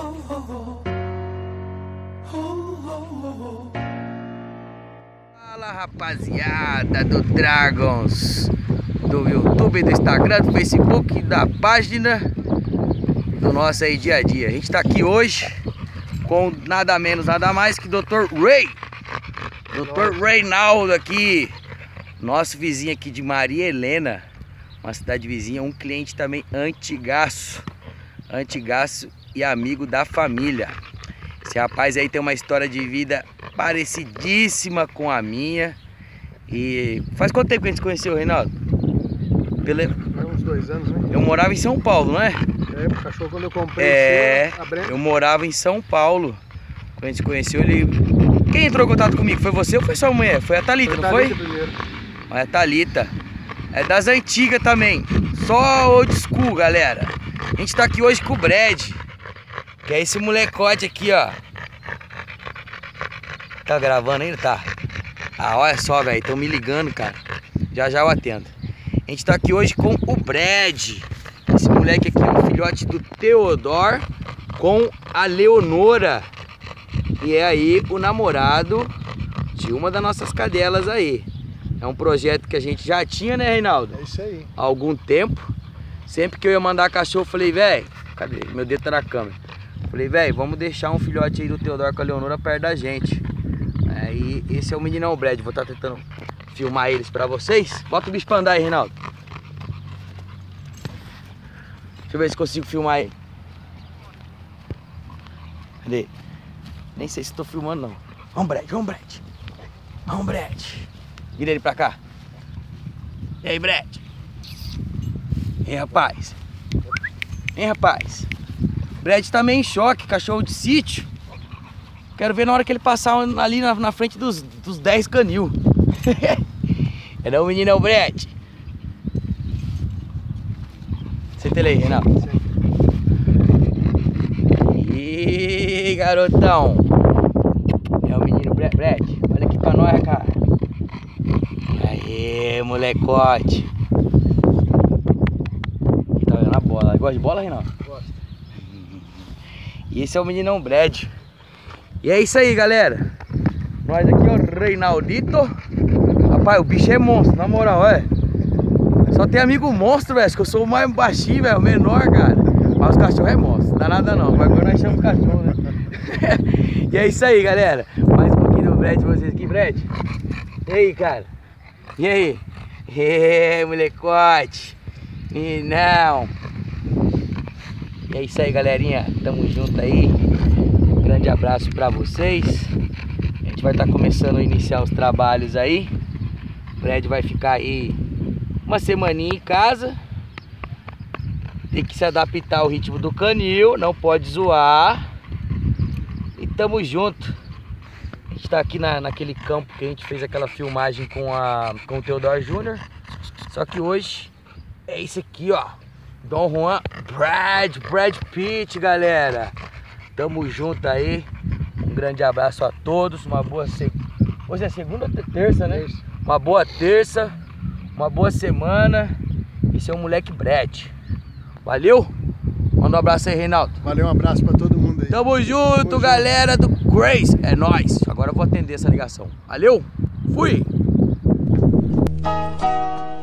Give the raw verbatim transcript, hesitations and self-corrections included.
Fala, rapaziada do Dragons, do YouTube, do Instagram, do Facebook, da página do nosso aí dia a dia. A gente tá aqui hoje com nada menos, nada mais que doutor Ray, doutor Reinaldo aqui, nosso vizinho aqui de Maria Helena, uma cidade vizinha, um cliente também antigaço, antigaço e amigo da família. Esse rapaz aí tem uma história de vida parecidíssima com a minha. E faz quanto tempo que a gente se conheceu, Reinaldo? Pela... Uns dois anos, né? Eu morava em São Paulo, não é? É, o cachorro quando eu comprei É, o seu, eu morava em São Paulo. Quando a gente se conheceu, ele... Quem entrou em contato comigo? Foi você ou foi sua mulher? Foi a Thalita, não foi? Primeiro. Olha a Thalita. É das antigas também. Só old school, galera. A gente tá aqui hoje com o Brad, que é esse molecote aqui, ó. Tá gravando ainda? Tá. Ah, olha só, velho. Estão me ligando, cara. Já já eu atendo. A gente tá aqui hoje com o Brad. Esse moleque aqui é um filhote do Theodore com a Leonora. E é aí o namorado de uma das nossas cadelas aí. É um projeto que a gente já tinha, né, Reinaldo? É isso aí. Há algum tempo. Sempre que eu ia mandar cachorro, eu falei, velho, cadê? Meu dedo tá na câmera. Falei, velho, vamos deixar um filhote aí do Theodore com a Leonora perto da gente. Aí, esse é o meninão Brad. Vou estar tentando filmar eles pra vocês. Bota o bicho pra andar aí, Reinaldo. Deixa eu ver se consigo filmar ele. Cadê? Nem sei se tô filmando, não. Vamos, Brad, vamos, Brad. Vamos, Brad. Vira ele pra cá. E aí, Brad? Hein, rapaz? Hein, rapaz? Brad tá meio em choque, cachorro de sítio. Quero ver na hora que ele passar ali na, na frente dos, dos dez canil. É não, menino, é o Brad. Senta ele aí, Reinaldo. Ih, garotão. É o menino Brad. Brad, olha aqui pra nós, cara. Aê, molecote. Ele tá vendo a bola. Gosta de bola, Reinaldo? Gosto. E esse é o meninão Brad. E é isso aí, galera. Nós aqui, ó, Reinaldito. Rapaz, o bicho é monstro, na moral, é. Só tem amigo monstro, velho. Que eu sou o mais baixinho, velho, o menor, cara. Mas os cachorros é monstro, não dá nada não. Mas agora nós chamamos cachorro, né? E é isso aí, galera. Mais um pouquinho do Brad pra vocês aqui, Brad. E aí, cara? E aí? E molecote. Não. E é isso aí, galerinha. Tamo junto aí. Um grande abraço pra vocês. A gente vai estar tá começando a iniciar os trabalhos aí. O Brad vai ficar aí uma semaninha em casa. Tem que se adaptar ao ritmo do canil. Não pode zoar. E tamo junto. A gente tá aqui na, naquele campo que a gente fez aquela filmagem com, a, com o Theodore Júnior Só que hoje é esse aqui, ó. Dom Juan Brad, Brad Pitt, galera. Tamo junto aí. Um grande abraço a todos. Uma boa se... Hoje é segunda ou terça, né? Terça. Uma boa terça. Uma boa semana. Esse é o moleque Brad. Valeu? Manda um abraço aí, Reinaldo. Valeu, um abraço pra todo mundo aí. Tamo junto, Tamo galera junto. do Grace. É nóis. Agora eu vou atender essa ligação. Valeu? Fui!